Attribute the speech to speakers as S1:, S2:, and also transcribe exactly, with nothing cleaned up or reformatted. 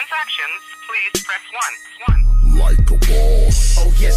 S1: transactions, please press one. one.
S2: Like a boss.
S3: Oh yes,